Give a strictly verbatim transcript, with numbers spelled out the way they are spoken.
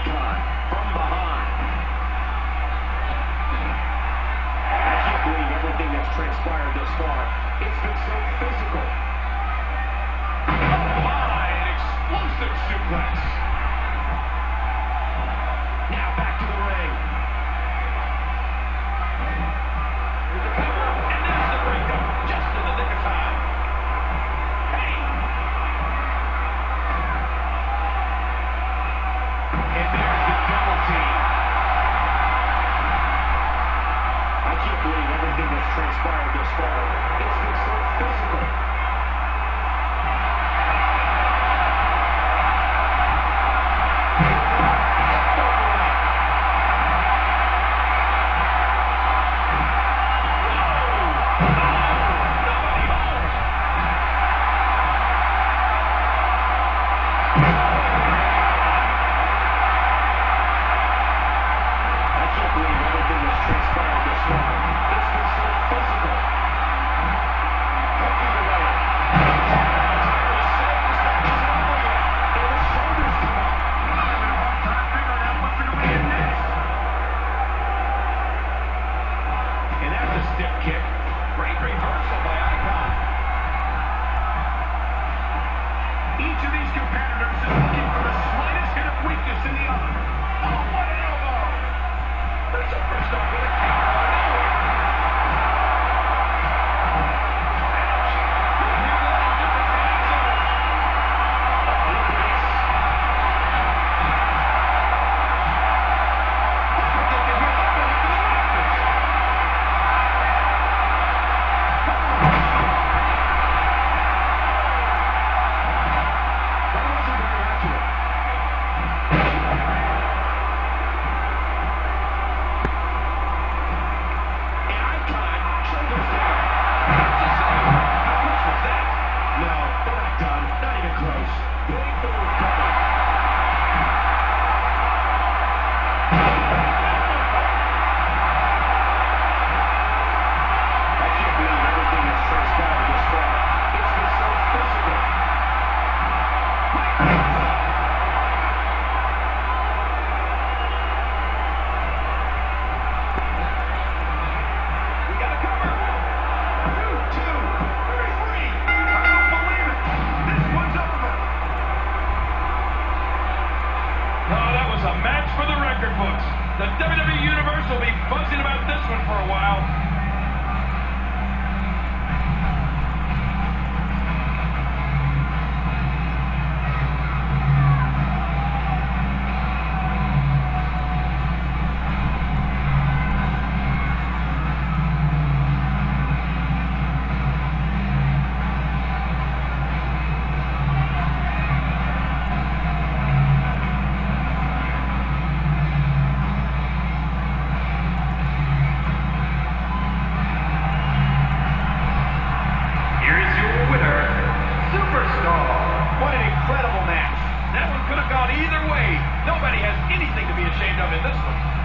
icon from behind. I can't believe everything that's transpired thus far. It's been so physical. Oh my, an explosive suplex. Now back to the ring. Here's the cover, and there's the breakup, just in the nick of time. Hey! And there's the double team. I can't believe everything that's transpired thus far. It's been so physical. Stiff kick. Great reversal by Icon. Each of these competitors is looking for the slightest hit of weakness in the other. Oh, what an elbow! The superstar with a counter out of nowhere. Ouch! You hear that in different time zones. Oh, look at this. I think they can hear that going to the rafters. A match for the record books. The W W E Universe will be buzzing about this one for a while. What an incredible match. That one could have gone either way. Nobody has anything to be ashamed of in this one.